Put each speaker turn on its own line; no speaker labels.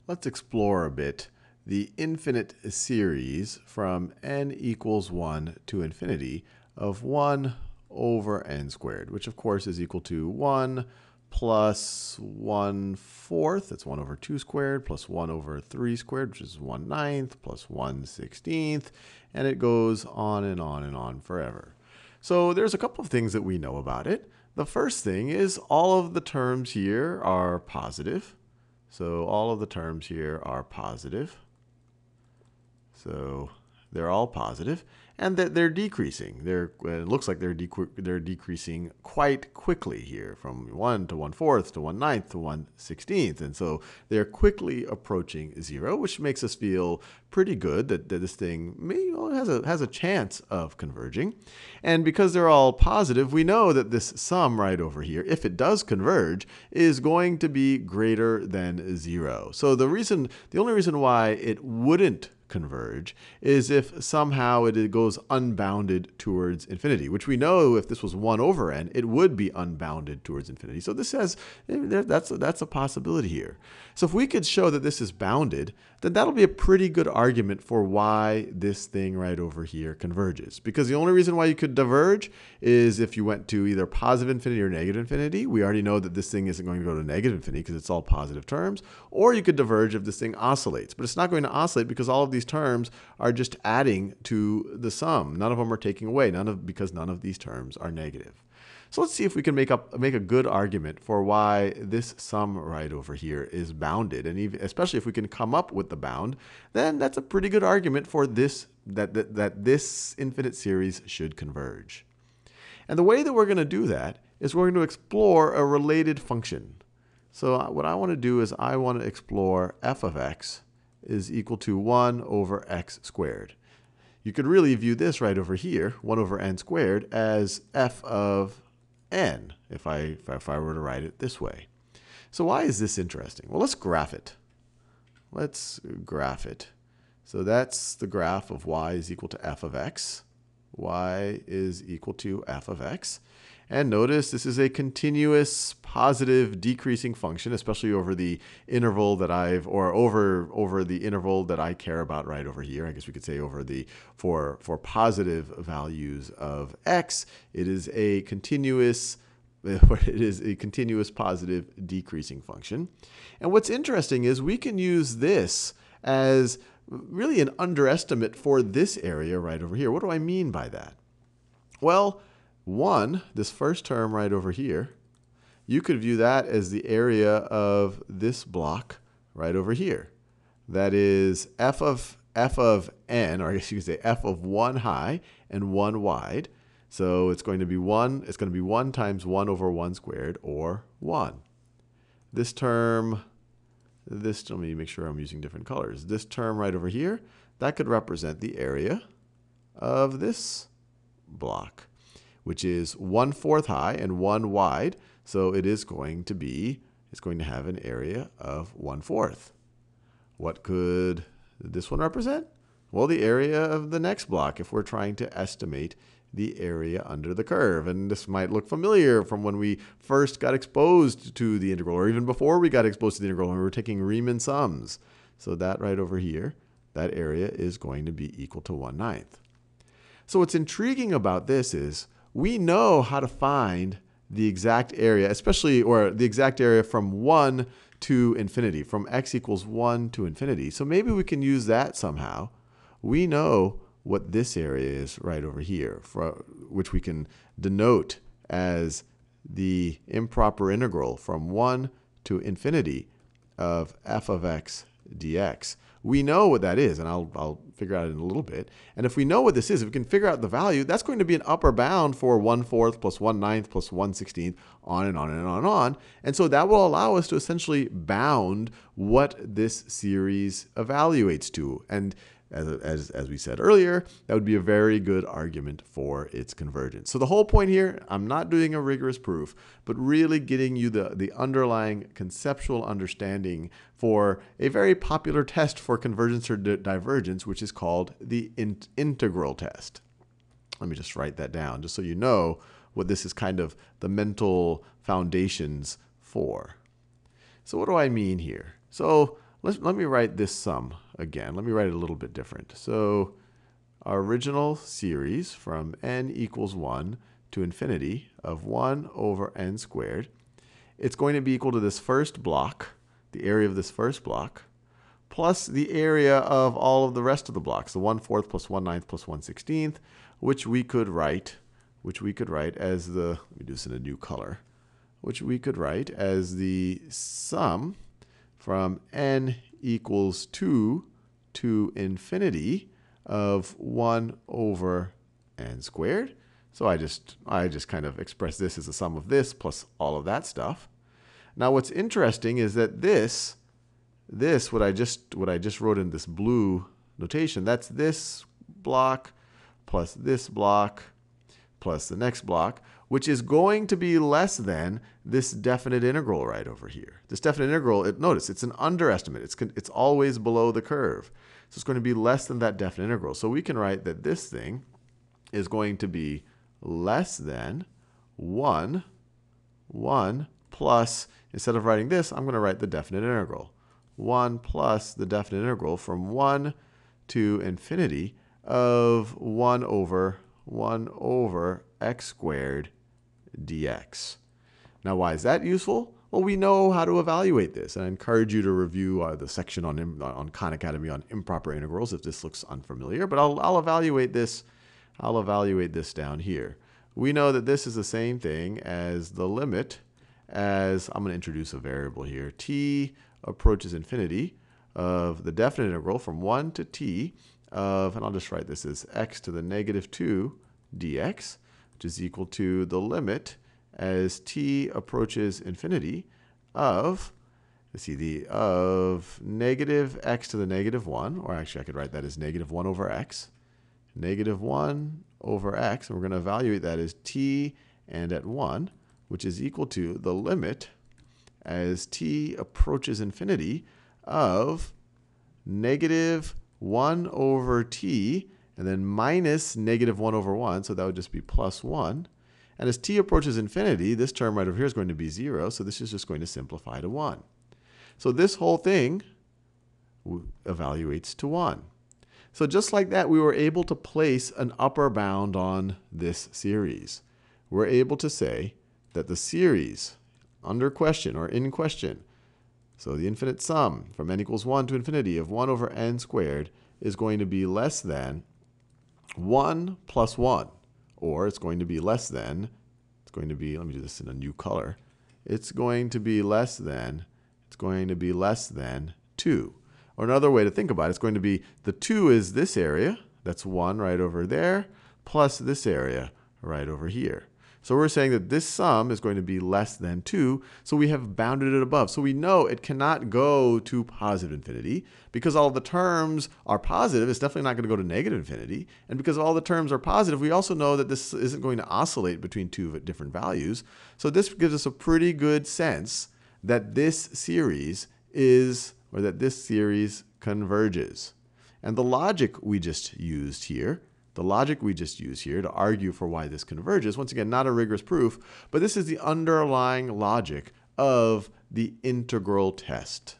let's explore a bit the infinite series from n equals 1 to infinity of 1 over n squared, which of course is equal to 1 plus 1/4, that's 1 over 2 squared, plus 1 over 3 squared, which is 1/9, plus 1/16, and it goes on and on and on forever. So there's a couple of things that we know about it. The first thing is all of the terms here are positive. So all of the terms here are positive. So they're all positive, and that they're decreasing. It looks like they're decreasing quite quickly here, from 1 to 1/4 to 1/9 to 1/16. And so they're quickly approaching 0, which makes us feel pretty good that this thing has a chance of converging. And because they're all positive, we know that this sum right over here, if it does converge, is going to be greater than 0. So the only reason why it wouldn't converge is if somehow it goes unbounded towards infinity, which we know if this was 1 over n, it would be unbounded towards infinity. So that's a possibility here. So if we could show that this is bounded, then that'll be a pretty good argument for why this thing right over here converges. Because the only reason why you could diverge is if you went to either positive infinity or negative infinity. We already know that this thing isn't going to go to negative infinity because it's all positive terms. Or you could diverge if this thing oscillates. But it's not going to oscillate because all of these terms are just adding to the sum. None of them are taking away, because none of these terms are negative. So let's see if we can make a good argument for why this sum right over here is bounded. And especially if we can come up with the bound, then that's a pretty good argument for this that this infinite series should converge. And the way that we're going to do that is we're going to explore a related function. So what I want to do is I want to explore f of x is equal to 1 over x squared. You could really view this right over here, 1 over n squared, as f of n, if I were to write it this way. So why is this interesting? Well, let's graph it. Let's graph it. So that's the graph of y is equal to f of x. Y is equal to f of x. And notice this is a continuous positive decreasing function, especially over the interval that over the interval that I care about right over here. I guess we could say for positive values of x, it is a continuous positive decreasing function. And what's interesting is we can use this as really an underestimate for this area right over here. What do I mean by that? Well, 1, this first term right over here, you could view that as the area of this block right over here. That is f of n, or I guess you could say f of 1 high and 1 wide. So it's going to be 1 times 1 over 1 squared, or 1. This term, let me make sure I'm using different colors. This term right over here, that could represent the area of this block, which is 1/4 high and 1 wide. So it's going to have an area of 1/4. What could this one represent? Well, the area of the next block, if we're trying to estimate the area under the curve. And this might look familiar from when we first got exposed to the integral, or even before we got exposed to the integral when we were taking Riemann sums. So that right over here, that area is going to be equal to 1/9. So what's intriguing about this is we know how to find the exact area, or the exact area from 1 to infinity, from x equals 1 to infinity. So maybe we can use that somehow. We know what this area is right over here, which we can denote as the improper integral from 1 to infinity of f of x dx. We know what that is, and I'll figure out in a little bit. And if we know what this is, if we can figure out the value, that's going to be an upper bound for 1/4 plus 1/9 plus 1/16, on and on and on and on. And so that will allow us to essentially bound what this series evaluates to. And as we said earlier, that would be a very good argument for its convergence. So the whole point here, I'm not doing a rigorous proof, but really getting you the underlying conceptual understanding for a very popular test for convergence or divergence, which is called the integral test. Let me just write that down, just so you know what this is kind of the mental foundations for. So what do I mean here? So let me write this sum again. Let me write it a little bit different. So our original series from n equals 1 to infinity of 1 over n squared, it's going to be equal to this first block, the area of this first block, plus the area of all of the rest of the blocks, the 1/4 plus 1/9 plus 1/16, which we could write as the, let me do this in a new color, which we could write as the sum from n equals 2 to infinity of 1 over n squared. So I just kind of express this as the sum of this plus all of that stuff. Now what's interesting is that this what I just wrote in this blue notation, that's this block plus this block plus the next block, which is going to be less than this definite integral right over here. This definite integral, notice, it's an underestimate. It's always below the curve. So it's going to be less than that definite integral. So we can write that this thing is going to be less than 1 plus, instead of writing this, I'm going to write the definite integral. 1 plus the definite integral from 1 to infinity of 1 over x squared dx. Now, why is that useful? Well, we know how to evaluate this. And I encourage you to review the section on Khan Academy on improper integrals if this looks unfamiliar. But I'll evaluate this. I'll evaluate this down here. We know that this is the same thing as the limit as, I'm going to introduce a variable here, t approaches infinity of the definite integral from 1 to t of, and I'll just write this as x to the negative 2 dx, which is equal to the limit as t approaches infinity of, let's see, of negative x to the negative 1, or actually I could write that as negative 1 over x, negative 1 over x, and we're going to evaluate that as t and at 1, which is equal to the limit as t approaches infinity of negative 1 over t, and then minus negative 1 over 1, so that would just be plus 1. And as t approaches infinity, this term right over here is going to be 0, so this is just going to simplify to 1. So this whole thing evaluates to 1. So just like that, we were able to place an upper bound on this series. We're able to say that the series under question or in question, so the infinite sum from n equals 1 to infinity of 1 over n squared is going to be less than 1 plus 1, or it's going to be less than, let me do this in a new color, it's going to be less than 2. Or another way to think about it, it's going to be the 2 is this area, that's 1 right over there, plus this area right over here. So we're saying that this sum is going to be less than 2, so we have bounded it above. So we know it cannot go to positive infinity. Because all the terms are positive, it's definitely not going to go to negative infinity. And because all the terms are positive, we also know that this isn't going to oscillate between two different values. So this gives us a pretty good sense that this series converges. And the logic we just used here, to argue for why this converges, once again, not a rigorous proof, but this is the underlying logic of the integral test.